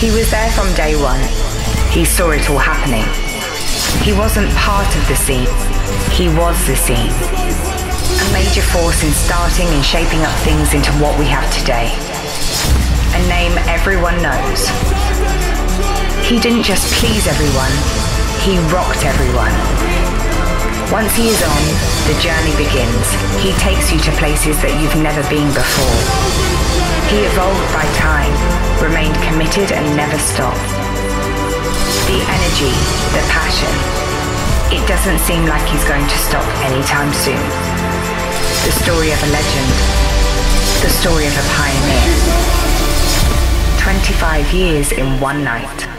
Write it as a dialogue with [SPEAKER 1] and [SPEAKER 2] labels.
[SPEAKER 1] He was there from day one. He saw it all happening. He wasn't part of the scene. He was the scene. A major force in starting and shaping up things into what we have today. A name everyone knows. He didn't just please everyone, he rocked everyone. Once he is on, the journey begins. He takes you to places that you've never been before. He evolved by time, remained committed and never stopped. The energy, the passion, it doesn't seem like he's going to stop anytime soon. The story of a legend, the story of a pioneer. 25 years in one night.